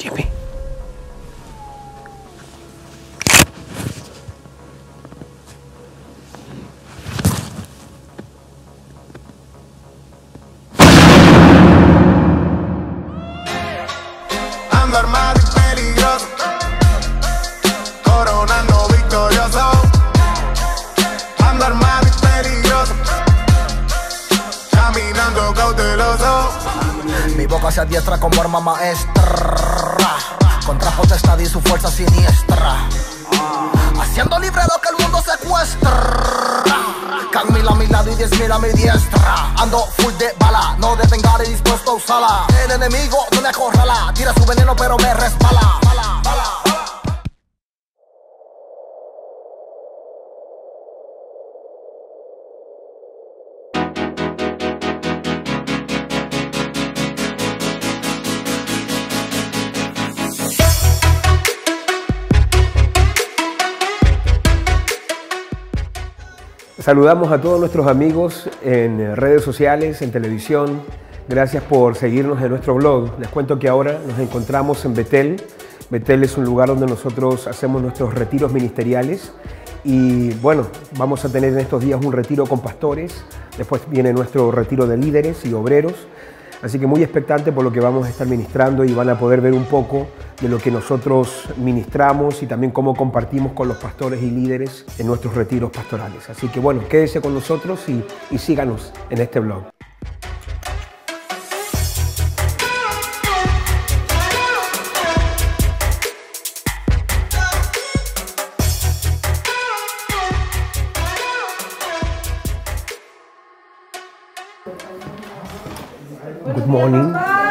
Jimmy. Ando armado y peligroso, coronando victorioso. Ando armado y peligroso, caminando cauteloso. Mi boca se adiestra como arma maestra, contra potestad y su fuerza siniestra, haciendo libre lo que el mundo secuestra. Can mil a mi lado y 10.000 a mi diestra. Ando full de bala, no de vengar y dispuesto a usarla. El enemigo no me acorrala, tira su veneno pero me resbala. Saludamos a todos nuestros amigos en redes sociales, en televisión. Gracias por seguirnos en nuestro blog. Les cuento que ahora nos encontramos en Betel. Betel es un lugar donde nosotros hacemos nuestros retiros ministeriales. Y bueno, vamos a tener en estos días un retiro con pastores. Después viene nuestro retiro de líderes y obreros. Así que muy expectante por lo que vamos a estar ministrando y van a poder ver un poco de lo que nosotros ministramos y también cómo compartimos con los pastores y líderes en nuestros retiros pastorales. Así que bueno, quédese con nosotros y síganos en este blog. Good morning.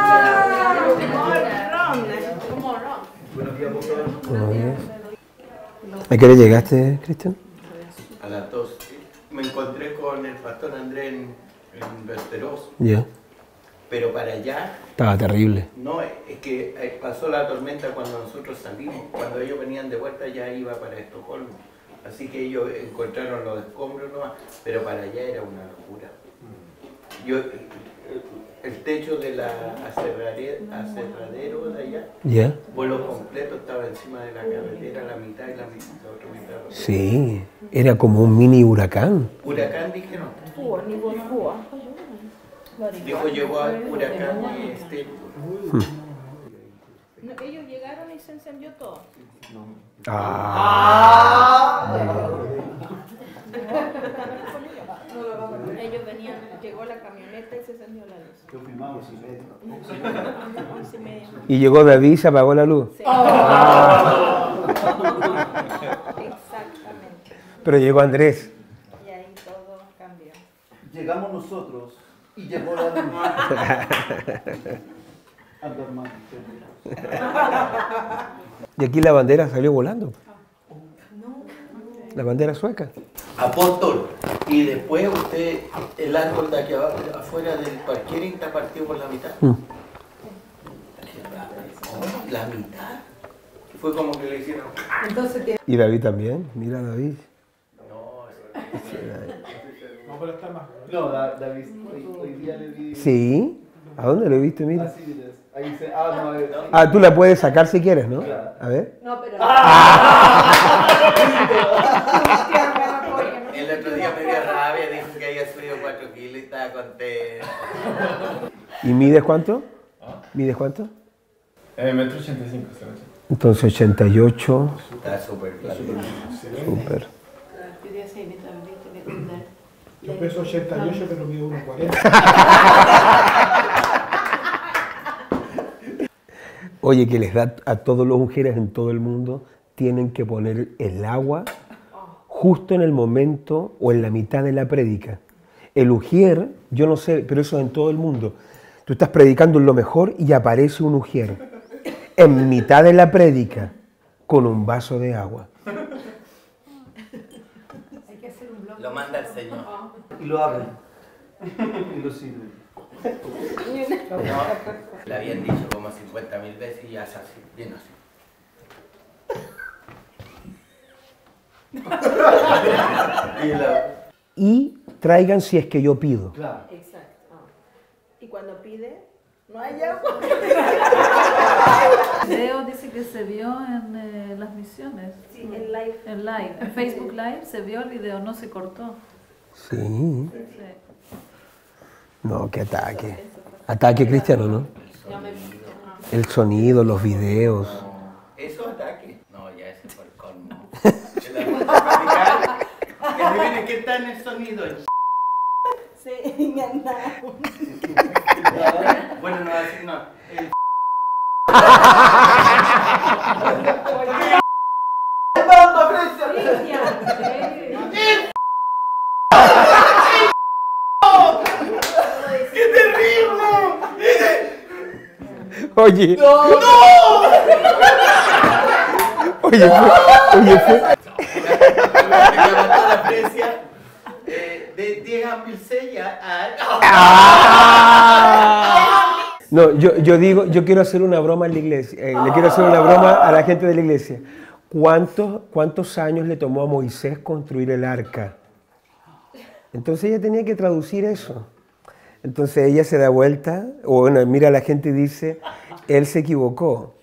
Buenos días. ¿A qué hora llegaste, Cristian? A las 2. Me encontré con el pastor Andrés en Westeros. Ya. Pero para allá, Estaba terrible. no, es que pasó la tormenta cuando nosotros salimos. Cuando ellos venían de vuelta ya iba para Estocolmo. Así que ellos encontraron los escombros nomás, pero para allá era una locura. El techo de la aserradero de allá, ¿Ya? vuelo completo, estaba encima de la carretera, la mitad y la otra mitad. Sí, era como un mini huracán. Huracán dijeron. Dijo, llegó a huracán y Ellos llegaron y se encendió todo. Ellos venían, llegó la camioneta y se encendió la luz. Yo filmaba 11:30. 11:30. Y llegó David y se apagó la luz. Sí. Exactamente. Pero llegó Andrés. Y ahí todo cambió. Llegamos nosotros y llegó la luz. Ando armado. Y aquí la bandera salió volando. La bandera sueca. Apóstol, y después usted, el árbol de aquí afuera del parquering está partido por la mitad. La mitad. Fue como que le hicieron. Y David también. Mira a David. No, pero está más. No, David, hoy día le vi. Sí. ¿A dónde lo viste? Mira. Así dices. Ahí dice, no, Ah, tú la puedes sacar si quieres, ¿no? A ver. No, pero el otro día me dio rabia, dijo que había subido 4 kilos y estaba contento. ¿Y mides cuánto? ¿Mides cuánto? 1,85 m. Entonces 88. Está súper claro. Súper. Yo peso 88, pero mido 1,40. Oye, que les da a todos los mujeres en todo el mundo, tienen que poner el agua justo en el momento o en la mitad de la prédica. El ujier, yo no sé, pero eso es en todo el mundo. Tú estás predicando en lo mejor y aparece un ujier en mitad de la prédica con un vaso de agua. Lo manda el Señor. Y lo abren. Y lo sirven. No, le habían dicho como 50.000 veces y ya es así, bien así. Y traigan si es que yo pido. Claro. exacto. Y cuando pide, no hay agua. Leo dice que se vio en las misiones. Sí, en live. En live. En Facebook Live se vio el video, no se cortó. Sí. Sí. No, qué ataque. Ataque cristiano, ¿no? El sonido, los videos. ¿Eso ataque? No, ya ese fue el colmo. Que adivine qué está en el sonido. Sí, me han dado. Bueno, no, así no. ¡Qué terrible! Oye. ¡No! Oye, fue. La precia de 10 a 1006 No, yo digo, yo quiero hacer una broma en la iglesia. Le quiero hacer una broma a la gente de la iglesia. ¿Cuántos años le tomó a Moisés construir el arca? Entonces ella tenía que traducir eso. Entonces ella se da vuelta, o bueno, mira a la gente y dice, él se equivocó.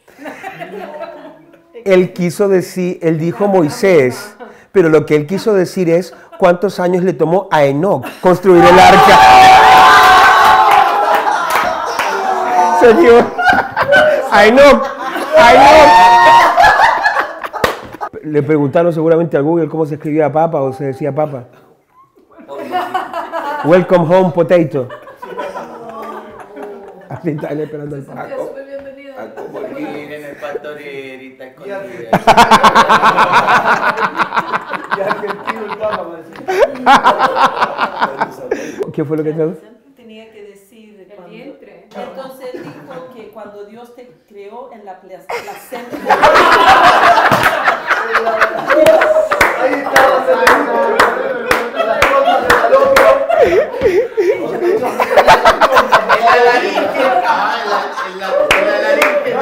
Él quiso decir, él dijo Moisés, pero lo que él quiso decir es cuántos años le tomó a Enoc construir el arca. Señor, a Enoc. Le preguntaron seguramente a Google cómo se escribía papa o se decía papa. Welcome home, potato. Así están esperando el papa. Súper bienvenido. A como ir en el pastorerita escondida. Ya argentino el papa, parece. ¿Qué fue lo que tradujo? Tenía que decir El cuando- vientre. Entonces él dijo que cuando Dios te creó en la placenta. Ahí estaba las cosas de Salomón. En la laringe. En la laringe.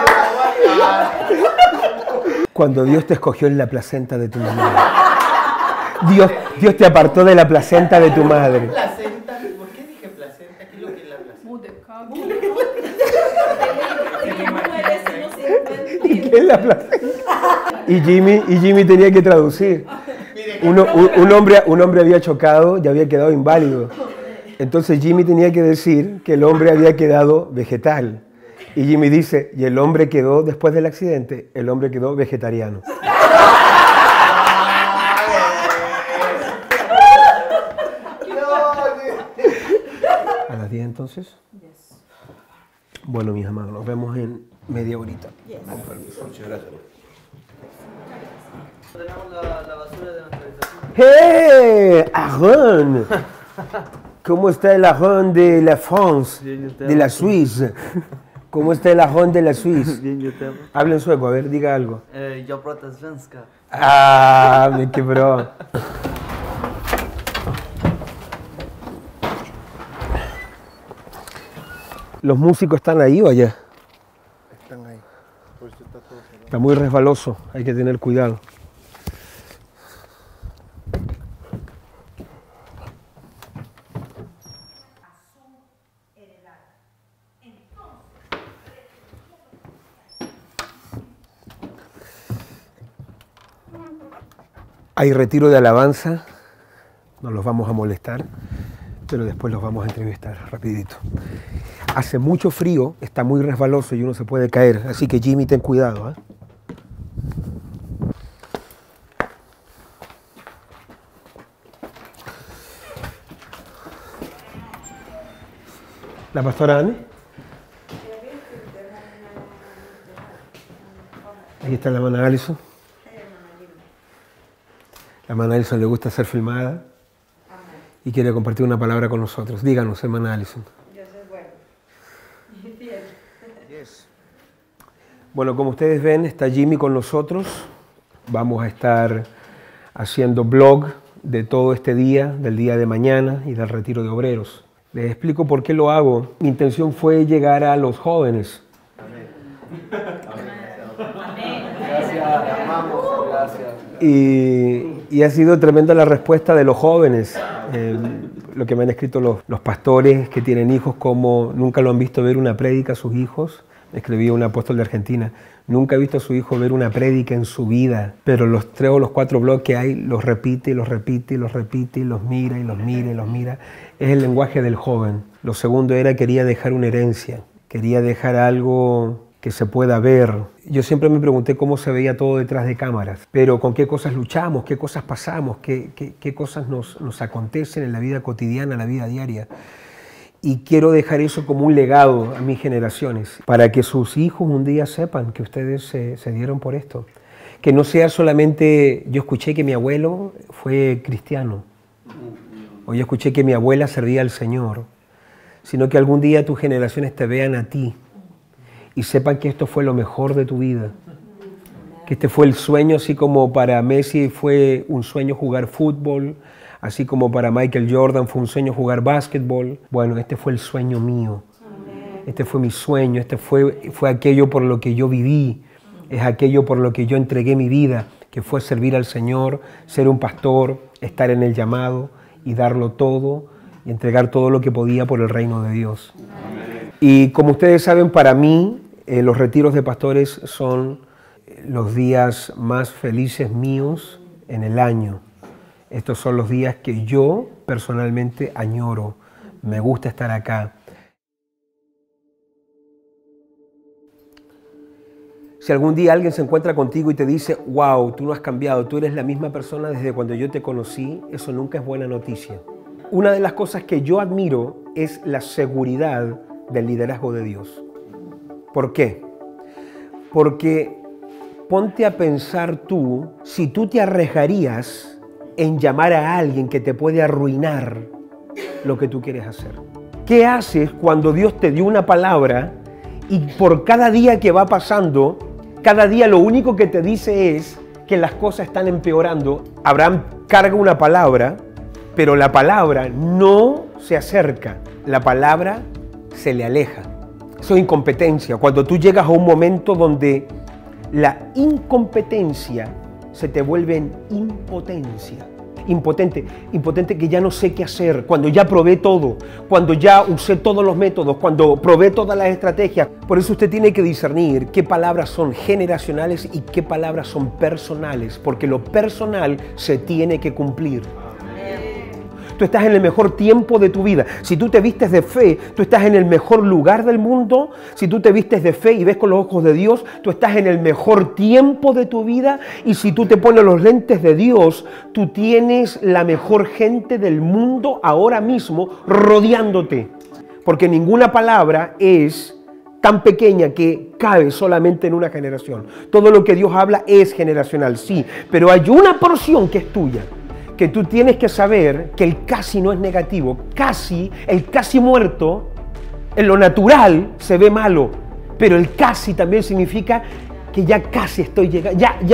Cuando Dios te escogió en la placenta de tu madre. Dios te apartó de la placenta de tu madre. Placenta. ¿Por qué dije placenta? ¿Qué es lo que es la placenta? ¿Qué es la placenta? Y Jimmy tenía que traducir. Un hombre había chocado y había quedado inválido. Entonces Jimmy tenía que decir que el hombre había quedado vegetal. Y Jimmy dice, y el hombre quedó, después del accidente, el hombre quedó vegetariano. ¿A las 10 entonces? Bueno, mis amados, nos vemos en media horita. Con permiso. Muchas gracias. Tenemos la basura de nuestra habitación. ¡Hey! ¡Aaron! ¿Cómo está el Aaron de la France? Bien, yo te De amo. la Suisse. ¿Cómo está el Aaron de la Suisse? Bien, yo te amo. Habla en sueco, a ver, diga algo. Yo pratar svenska. Ah, me quebró. ¿Los músicos están ahí o allá? Están ahí. Por eso está todo cerrado. Está muy resbaloso, hay que tener cuidado. Hay retiro de alabanza, no los vamos a molestar, pero después los vamos a entrevistar rapidito. Hace mucho frío, está muy resbaloso y uno se puede caer, así que Jimmy, ten cuidado, ¿eh? ¿La pastora Anne? Ahí está la hermana Alison. La hermana Alison le gusta ser filmada y quiere compartir una palabra con nosotros. Díganos, hermana Alison. Bueno, como ustedes ven, está Jimmy con nosotros. Vamos a estar haciendo blog de todo este día, del día de mañana y del retiro de obreros. Les explico por qué lo hago. Mi intención fue llegar a los jóvenes. Gracias, amamos, gracias. Y ha sido tremenda la respuesta de los jóvenes. Lo que me han escrito los pastores que tienen hijos, como nunca lo han visto ver una prédica a sus hijos. escribía un apóstol de Argentina, nunca ha visto a su hijo ver una prédica en su vida, pero los 3 o los 4 blogs que hay los repite y los repite y los repite y los mira y los mira y los mira. Es el lenguaje del joven. Lo segundo era quería dejar una herencia, quería dejar algo que se pueda ver. Yo siempre me pregunté cómo se veía todo detrás de cámaras, pero con qué cosas luchamos, qué cosas pasamos, qué cosas nos acontecen en la vida cotidiana, en la vida diaria. Y quiero dejar eso como un legado a mis generaciones, para que sus hijos un día sepan que ustedes se dieron por esto. Que no sea solamente, yo escuché que mi abuelo fue cristiano, o yo escuché que mi abuela servía al Señor, sino que algún día tus generaciones te vean a ti y sepan que esto fue lo mejor de tu vida. Que este fue el sueño, así como para Messi fue un sueño jugar fútbol, así como para Michael Jordan fue un sueño jugar básquetbol. Bueno, este fue el sueño mío. Este fue mi sueño, este fue aquello por lo que yo viví, es aquello por lo que yo entregué mi vida, que fue servir al Señor, ser un pastor, estar en el llamado y darlo todo y entregar todo lo que podía por el reino de Dios. Y como ustedes saben, para mí, los retiros de pastores son los días más felices míos en el año. Estos son los días que yo personalmente añoro. Me gusta estar acá. Si algún día alguien se encuentra contigo y te dice, wow, tú no has cambiado, tú eres la misma persona desde cuando yo te conocí, eso nunca es buena noticia. Una de las cosas que yo admiro es la seguridad del liderazgo de Dios. ¿Por qué? Porque ponte a pensar tú, si tú te arriesgarías en llamar a alguien que te puede arruinar lo que tú quieres hacer. ¿Qué haces cuando Dios te dio una palabra y por cada día que va pasando, cada día lo único que te dice es que las cosas están empeorando? Abraham carga una palabra, pero la palabra no se acerca, la palabra se le aleja. Eso es incompetencia. Cuando tú llegas a un momento donde la incompetencia se te vuelve en impotencia. Impotente que ya no sé qué hacer, cuando ya probé todo, cuando ya usé todos los métodos, cuando probé todas las estrategias. Por eso usted tiene que discernir qué palabras son generacionales y qué palabras son personales, porque lo personal se tiene que cumplir. Tú estás en el mejor tiempo de tu vida. Si tú te vistes de fe, tú estás en el mejor lugar del mundo. Si tú te vistes de fe y ves con los ojos de Dios, tú estás en el mejor tiempo de tu vida. Y si tú te pones los lentes de Dios, tú tienes la mejor gente del mundo ahora mismo rodeándote. Porque ninguna palabra es tan pequeña que cabe solamente en una generación. Todo lo que Dios habla es generacional, sí, pero hay una porción que es tuya. Que tú tienes que saber que el casi no es negativo. El casi muerto, en lo natural se ve malo, pero el casi también significa que ya casi estoy llegando, ya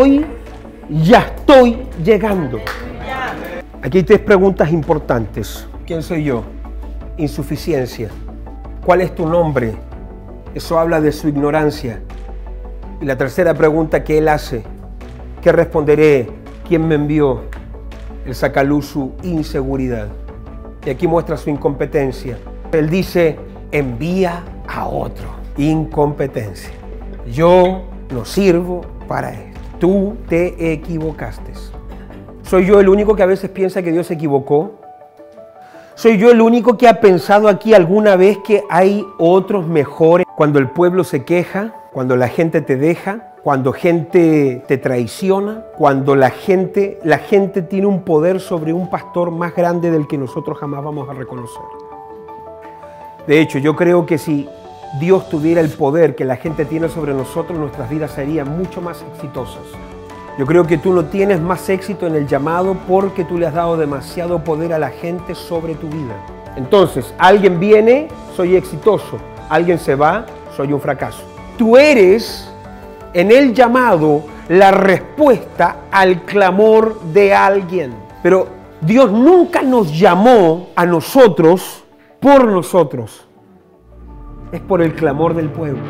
estoy llegando. Aquí hay 3 preguntas importantes. ¿Quién soy yo? Insuficiencia. ¿Cuál es tu nombre? Eso habla de su ignorancia. Y la tercera pregunta que él hace, ¿qué responderé? ¿Quién me envió? Él saca a luz su inseguridad. Y aquí muestra su incompetencia. Él dice, envía a otro. Incompetencia. Yo no sirvo para esto. Tú te equivocaste. ¿Soy yo el único que a veces piensa que Dios se equivocó? ¿Soy yo el único que ha pensado aquí alguna vez que hay otros mejores? Cuando el pueblo se queja, cuando la gente te deja, cuando gente te traiciona, cuando la gente tiene un poder sobre un pastor más grande del que nosotros jamás vamos a reconocer. De hecho, yo creo que si Dios tuviera el poder que la gente tiene sobre nosotros, nuestras vidas serían mucho más exitosas. Yo creo que tú no tienes más éxito en el llamado porque tú le has dado demasiado poder a la gente sobre tu vida. Entonces, alguien viene, soy exitoso. Alguien se va, soy un fracaso. Tú eres en el llamado la respuesta al clamor de alguien. Pero Dios nunca nos llamó a nosotros por nosotros. Es por el clamor del pueblo.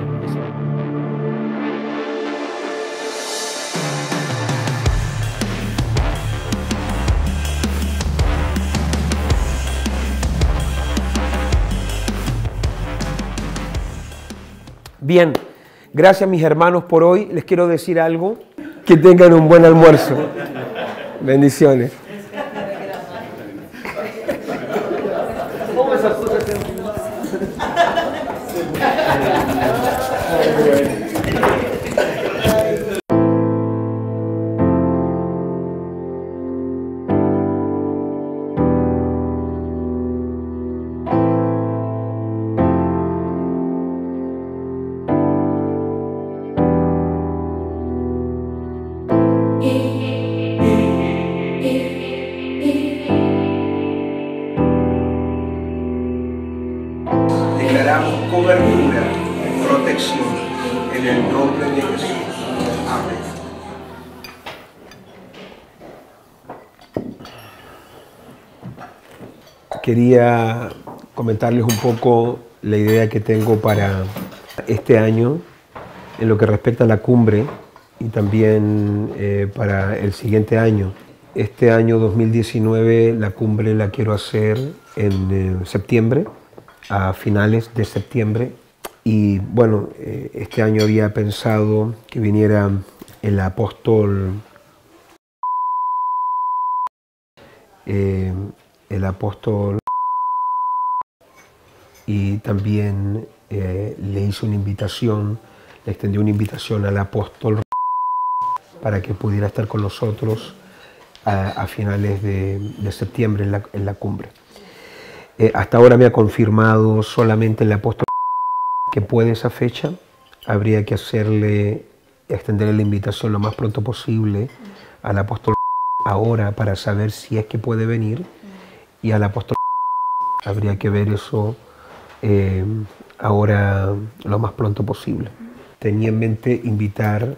Bien, gracias mis hermanos por hoy. Les quiero decir algo. Que tengan un buen almuerzo. Bendiciones. Declaramos cobertura, protección en el nombre de Jesús. Amén. Quería comentarles un poco la idea que tengo para este año en lo que respecta a la cumbre y también para el siguiente año. Este año 2019 la cumbre la quiero hacer en septiembre, a finales de septiembre. Y bueno, este año había pensado que viniera el apóstol y también le hice una invitación, le extendí una invitación al apóstol para que pudiera estar con nosotros a finales de septiembre en la cumbre. Hasta ahora me ha confirmado solamente el apóstol que puede esa fecha. Habría que extenderle la invitación lo más pronto posible al apóstol ahora para saber si es que puede venir, y al apóstol habría que ver eso ahora lo más pronto posible. Tenía en mente invitar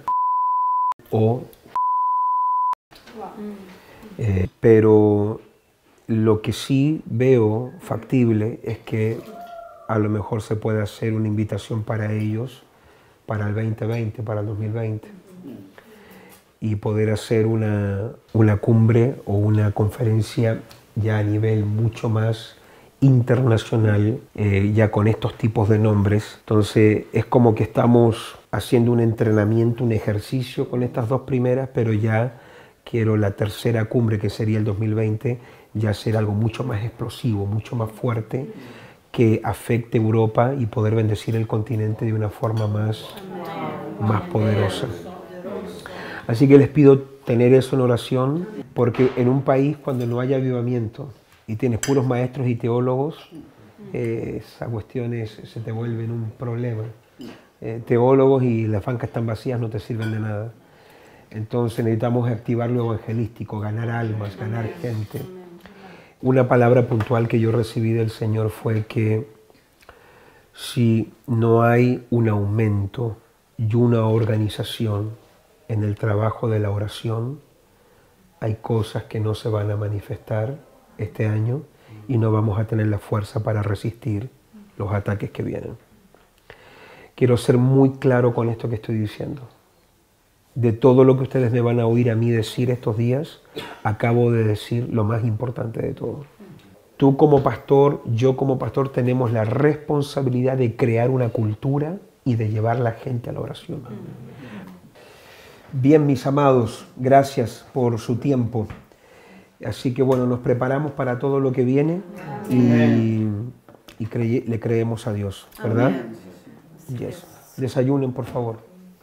pero lo que sí veo factible es que a lo mejor se puede hacer una invitación para ellos para el 2020, para el 2020, y poder hacer una cumbre o una conferencia ya a nivel mucho más internacional, ya con estos tipos de nombres. Entonces es como que estamos haciendo un entrenamiento, un ejercicio con estas dos primeras, pero ya quiero la tercera cumbre, que sería el 2020, ya hacer algo mucho más explosivo, mucho más fuerte, que afecte Europa y poder bendecir el continente de una forma más poderosa. Así que les pido tener eso en oración, porque en un país cuando no haya avivamiento y tienes puros maestros y teólogos, esas cuestiones se te vuelven un problema. Teólogos y las bancas están vacías no te sirven de nada. Entonces necesitamos activar lo evangelístico, ganar almas, ganar gente. Una palabra puntual que yo recibí del Señor fue que si no hay un aumento y una organización en el trabajo de la oración, hay cosas que no se van a manifestar este año y no vamos a tener la fuerza para resistir los ataques que vienen. Quiero ser muy claro con esto que estoy diciendo. De todo lo que ustedes me van a oír a mí decir estos días, acabo de decir lo más importante de todo. Tú como pastor, yo como pastor, tenemos la responsabilidad de crear una cultura y de llevar a la gente a la oración. Bien, mis amados, gracias por su tiempo. Así que bueno, nos preparamos para todo lo que viene y le creemos a Dios, ¿verdad? Yes. Desayunen, por favor.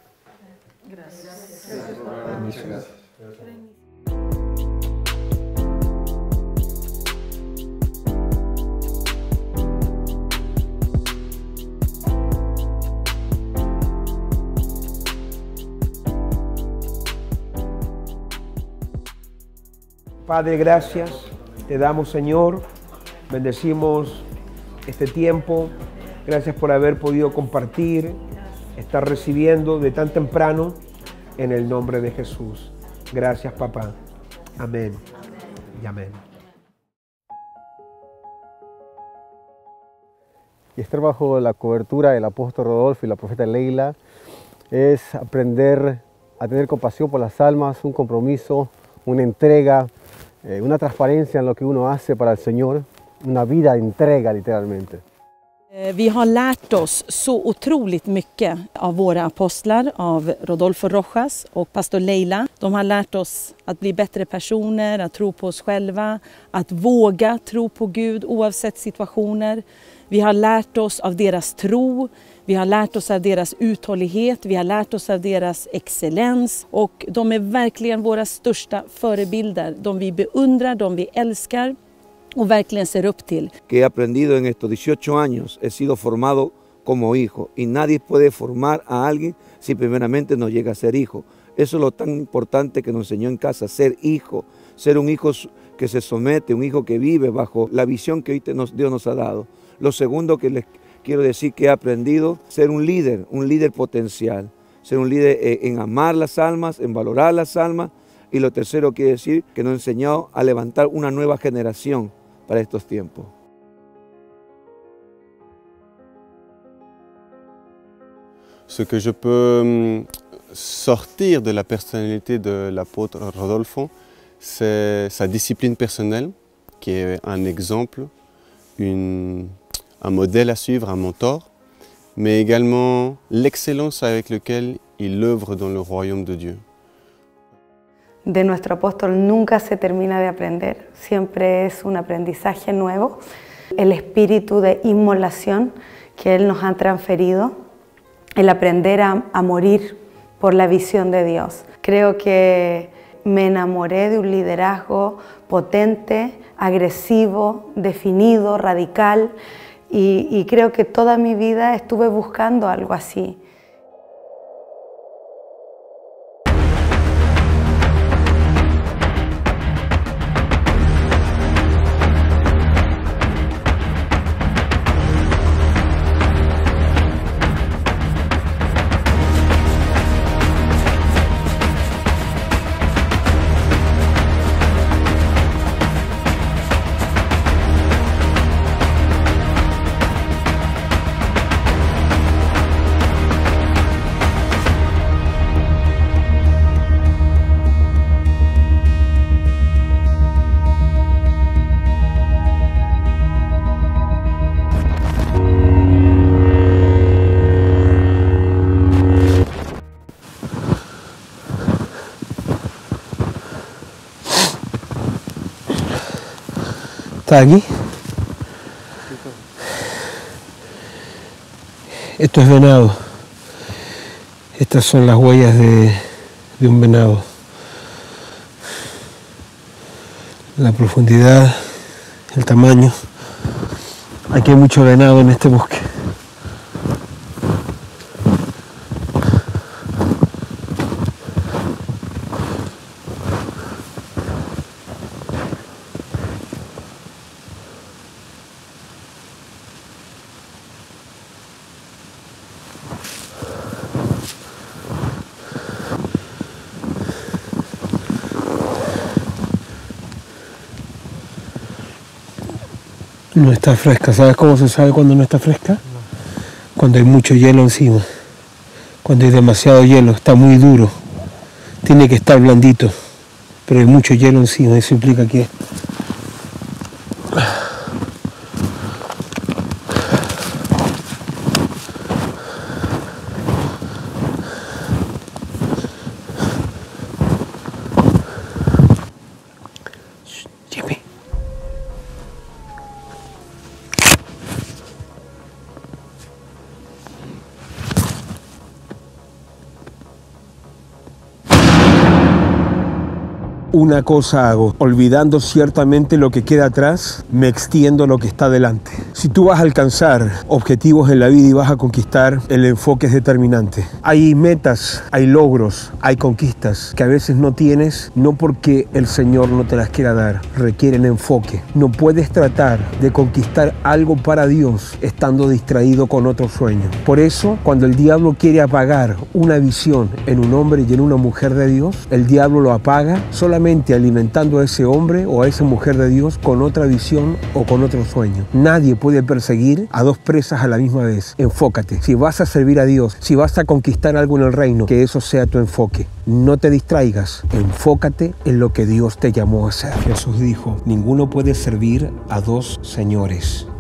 Gracias. Padre, gracias. Te damos, Señor. Bendecimos este tiempo. Gracias por haber podido compartir, estar recibiendo de tan temprano. En el nombre de Jesús. Gracias, papá. Amén. Y amén. Y estar bajo la cobertura del apóstol Rodolfo y la profeta Leila es aprender a tener compasión por las almas, un compromiso, una entrega, una transparencia en lo que uno hace para el Señor, una vida de entrega literalmente. Vi har lärt oss så otroligt mycket av våra apostlar, av Rodolfo Rojas och pastor Leila. De har lärt oss att bli bättre personer, att tro på oss själva, att våga tro på Gud oavsett situationer. Vi har lärt oss av deras tro, vi har lärt oss av deras uthållighet, vi har lärt oss av deras excellens. Och de är verkligen våra största förebilder, de vi beundrar, de vi älskar. Och verkligen ser upp till. Que he aprendido en estos 18 años, he sido formado como hijo y nadie puede formar a alguien si primeramente no llega a ser hijo. Eso es lo tan importante que nos enseñó en casa, ser hijo, ser un hijo que se somete, un hijo que vive bajo la visión que hoy Dios nos ha dado. Lo segundo que les quiero decir que he aprendido, ser un líder potencial, ser un líder en amar las almas, en valorar las almas. Y lo tercero quiere decir que nos ha enseñado a levantar una nueva generación para estos tiempos. Ce que je peux sortir de la personnalité de l'apôtre Rodolfo, c'est sa discipline personnelle, qui est un exemple, un modèle à suivre, un mentor, mais également l'excellence avec laquelle il œuvre dans le royaume de Dieu. De nuestro apóstol nunca se termina de aprender, siempre es un aprendizaje nuevo. El espíritu de inmolación que Él nos ha transferido, el aprender a morir por la visión de Dios. Creo que me enamoré de un liderazgo potente, agresivo, definido, radical y creo que toda mi vida estuve buscando algo así. ¿Está aquí? Esto es venado. Estas son las huellas de un venado. La profundidad, el tamaño. Aquí hay mucho venado en este bosque. No está fresca. ¿Sabes cómo se sabe cuando no está fresca? No. Cuando hay mucho hielo encima. Cuando hay demasiado hielo, está muy duro. Tiene que estar blandito. Pero hay mucho hielo encima. Eso implica que... Una cosa hago, olvidando ciertamente lo que queda atrás, me extiendo lo que está delante. Si tú vas a alcanzar objetivos en la vida y vas a conquistar, el enfoque es determinante. Hay metas, hay logros, hay conquistas que a veces no tienes, no porque el Señor no te las quiera dar, requieren enfoque. No puedes tratar de conquistar algo para Dios estando distraído con otro sueño. Por eso, cuando el diablo quiere apagar una visión en un hombre y en una mujer de Dios, el diablo lo apaga solamente alimentando a ese hombre o a esa mujer de Dios con otra visión o con otro sueño. Nadie puede perseguir a dos presas a la misma vez. Enfócate. Si vas a servir a Dios, si vas a conquistar algo en el reino, que eso sea tu enfoque. No te distraigas. Enfócate en lo que Dios te llamó a hacer. Jesús dijo, ninguno puede servir a dos señores.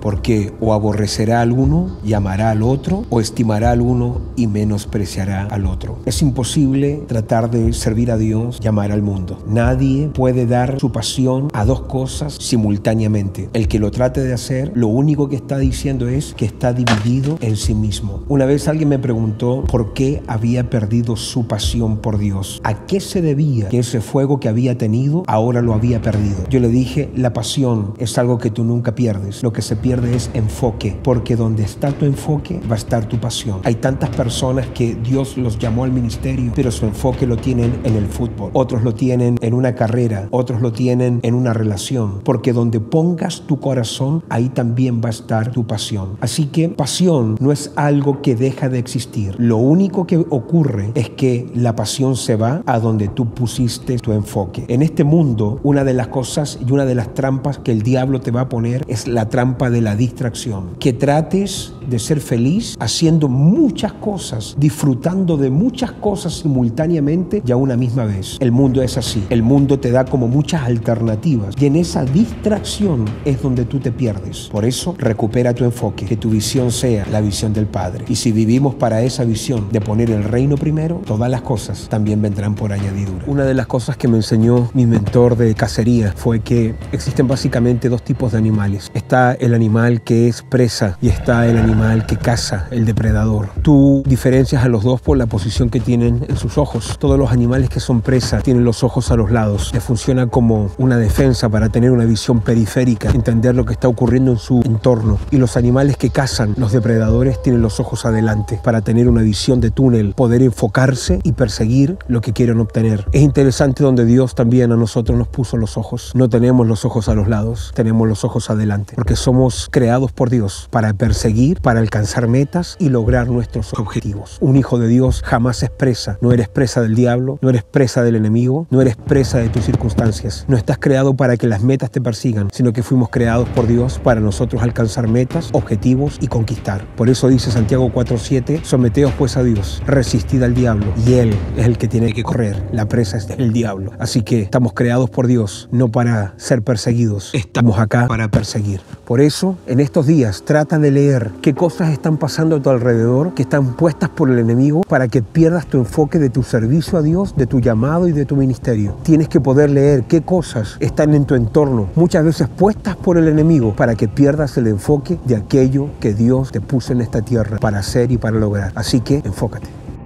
porque o aborrecerá al uno y amará al otro, o estimará al uno y menospreciará al otro. Es imposible tratar de servir a Dios y amar al mundo. Nadie puede dar su pasión a dos cosas simultáneamente. El que lo trate de hacer, lo único que está diciendo es que está dividido en sí mismo. Una vez alguien me preguntó por qué había perdido su pasión por Dios. ¿A qué se debía que ese fuego que había tenido ahora lo había perdido? Yo le dije, la pasión es algo que tú nunca pierdes. Lo que se pierde es enfoque, porque donde está tu enfoque va a estar tu pasión. Hay tantas personas que Dios los llamó al ministerio, pero su enfoque lo tienen en el fútbol. Otros lo tienen en una carrera, otros lo tienen en una relación, porque donde pongas tu corazón, ahí también va a estar tu pasión. Así que pasión no es algo que deja de existir. Lo único que ocurre es que la pasión se va a donde tú pusiste tu enfoque. En este mundo, una de las cosas y una de las trampas que el diablo te va a poner es la trampa de la distracción. Que trates de ser feliz haciendo muchas cosas, disfrutando de muchas cosas simultáneamente y a una misma vez. El mundo es así. El mundo te da como muchas alternativas y en esa distracción es donde tú te pierdes. Por eso, recupera tu enfoque, que tu visión sea la visión del Padre. Y si vivimos para esa visión de poner el reino primero, todas las cosas también vendrán por añadidura. Una de las cosas que me enseñó mi mentor de cacería fue que existen básicamente dos tipos de animales. Está el animal que es presa y está el animal que caza, el depredador. Tú diferencias a los dos por la posición que tienen en sus ojos. Todos los animales que son presa tienen los ojos a los lados. Les funciona como una defensa para tener una visión periférica, entender lo que está ocurriendo en su entorno. Y los animales que cazan, los depredadores, tienen los ojos adelante para tener una visión de túnel, poder enfocarse y perseguir lo que quieren obtener. Es interesante donde Dios también a nosotros nos puso los ojos. No tenemos los ojos a los lados, tenemos los ojos adelante, porque somos creados por Dios para perseguir, para alcanzar metas y lograr nuestros objetivos. Un hijo de Dios jamás es presa. No eres presa del diablo, no eres presa del enemigo, no eres presa de tus circunstancias. No estás creado para que las metas te persigan, sino que fuimos creados por Dios para nosotros alcanzar metas, objetivos y conquistar. Por eso dice Santiago 4:7, someteos pues a Dios, resistid al diablo y Él es el que tiene que correr. La presa es el diablo. Así que estamos creados por Dios, no para ser perseguidos. Estamos acá para perseguir. Por eso, en estos días, trata de leer qué cosas están pasando a tu alrededor, que están puestas por el enemigo, para que pierdas tu enfoque de tu servicio a Dios, de tu llamado y de tu ministerio. Tienes que poder leer qué cosas están en tu entorno, muchas veces puestas por el enemigo, para que pierdas el enfoque de aquello que Dios te puso en esta tierra para hacer y para lograr. Así que, enfócate.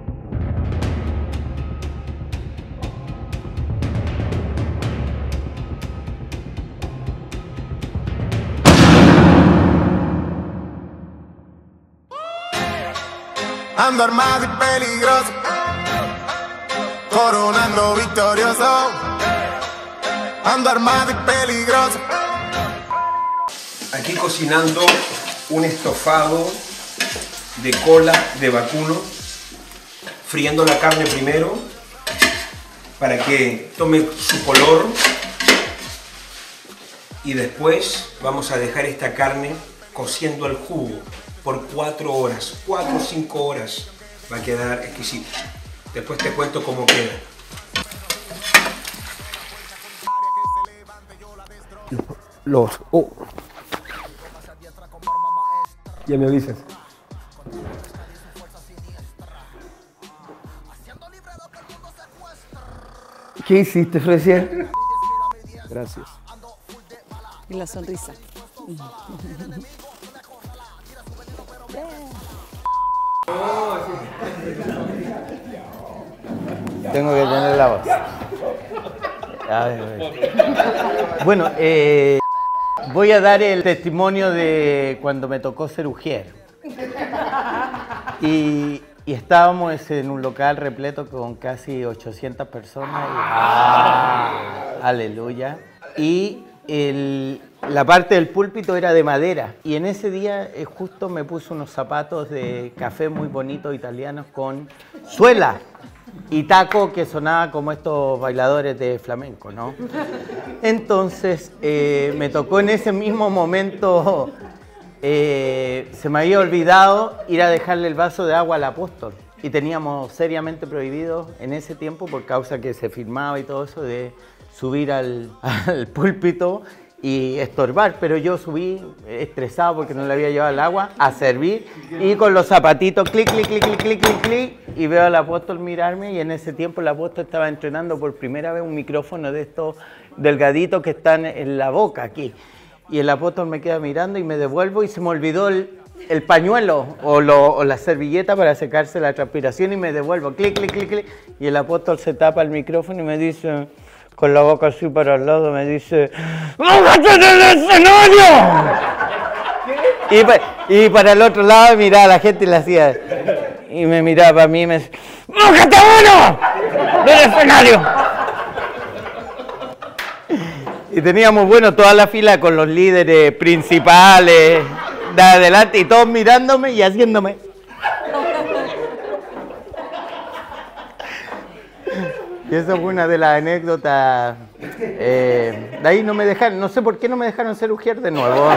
Ando armado y peligroso, coronando victorioso. Ando armado y peligroso. Aquí cocinando un estofado de cola de vacuno, friendo la carne primero para que tome su color y después vamos a dejar esta carne cociendo el jugo por 4 horas, 4 o 5 horas, va a quedar exquisito. Después te cuento cómo queda. Ya me avisas. ¿Qué hiciste, Frecia? Gracias. Y la sonrisa. Tengo que tener la voz. A ver. Bueno, voy a dar el testimonio de cuando me tocó ser ujier. Y estábamos en un local repleto con casi 800 personas. Aleluya. Y la parte del púlpito era de madera. Y en ese día justo me puse unos zapatos de café muy bonitos italianos con suela y taco que sonaba como estos bailadores de flamenco, ¿no? Entonces me tocó en ese mismo momento, se me había olvidado ir a dejarle el vaso de agua al apóstol. Y teníamos seriamente prohibido en ese tiempo, por causa que se firmaba y todo eso, de subir al púlpito y estorbar, pero yo subí estresado porque no le había llevado el agua a servir y con los zapatitos clic, clic, clic, clic, clic, clic, clic, y veo al apóstol mirarme y en ese tiempo el apóstol estaba entrenando por primera vez un micrófono de estos delgaditos que están en la boca aquí. Y el apóstol me queda mirando y me devuelvo y se me olvidó el pañuelo o la servilleta para secarse la transpiración y me devuelvo, clic, clic, clic, clic, y el apóstol se tapa el micrófono y me dice, con la boca así para el lado, me dice, ¡bájate del escenario! Y para el otro lado miraba a la gente y le hacía, y me miraba a mí y me decía, ¡bájate uno del escenario! Y teníamos, bueno, toda la fila con los líderes principales de adelante y todos mirándome y haciéndome. Y esa fue una de las anécdotas. De ahí no me dejaron, no sé por qué no me dejaron ser ujier de nuevo.